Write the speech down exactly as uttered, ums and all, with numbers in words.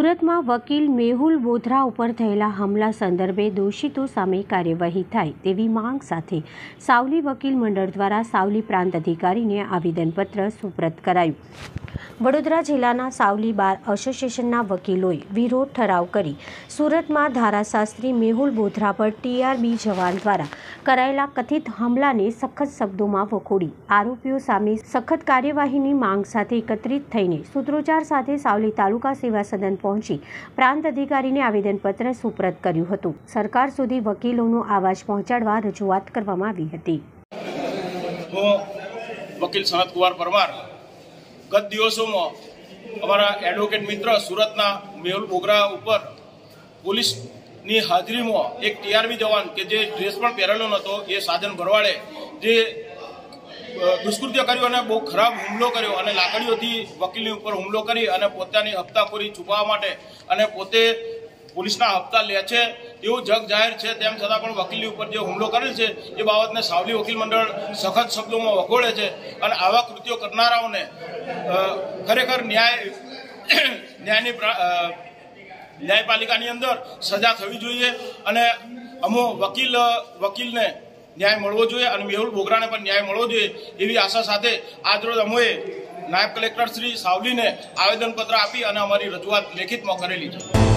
સુરતમાં વકીલ મેહુલ બોધરા ઉપર થયેલા હુમલા સંદર્ભે દોષિતો સામે કાર્યવાહી થાય તેવી માંગ સાથે સાવલી વકીલ મંડળ દ્વારા સાવલી પ્રાંત અધિકારીને આવેદનપત્ર સુપ્રત કરાયું। વડોદરા જિલ્લાના સાવલી બાર એસોસિએશનના વકીલોએ વિરોધ ઠરાવ કરી સુરતમાં ધારાશાસ્ત્રી મેહુલ બોધરા પર ટીઆરબી જવાન દ્વારા કરાયેલા કથિત હુમલાને સખત શબ્દોમાં વખોડી આરોપીઓ સામે સખત કાર્યવાહીની માંગ સાથે એકત્રિત થઈને સૂત્રોચ્ચાર સાથે સાવલી તાલુકા સેવા સદન પહોંચી પ્રાંત અધિકારીને આવેદનપત્ર સુપ્રત કર્યું હતું। સરકાર સુધી વકીલોનો અવાજ પહોંચાડવા રજૂઆત કરવામાં આવી હતી। વકીલ સનત કુમાર પરમાર ગત દિવસોમાં અમારા એડવોકેટ મિત્ર સુરતના મેહુલ બોધરા ઉપર પોલીસની હાજરીમાં એક ટીઆરબી જવાન કે જે ડ્રેસ પણ પહેરેલો નહોતો એ સાધન ભરવાડે જે દુષ્કૃત્ય કર્યું અને બહુ ખરાબ હુમલો કર્યો અને લાકડીઓથી વકીલની ઉપર હુમલો કરી અને પોતાની હપ્તાખોરી છુપાવવા માટે અને પોતે પોલીસના હપ્તા લે છે એવું જગ જાહેર છે, તેમ છતાં પણ વકીલની ઉપર જે હુમલો કરેલ છે એ બાબતને સાવલી વકીલ મંડળ સખત શબ્દોમાં વખોડે છે અને આવા કૃત્યો કરનારાઓને ખરેખર ન્યાય ન્યાયની ન્યાયપાલિકાની અંદર સજા થવી જોઈએ અને અમો વકીલ વકીલને ન્યાય મળવો જોઈએ અને મેહુલ બોધરાને પણ ન્યાય મળવો જોઈએ એવી આશા સાથે આજરોજ અમોએ નાયબ કલેક્ટર શ્રી સાવલીને આવેદનપત્ર આપી અને અમારી રજૂઆત લેખિતમાં કરેલી છે।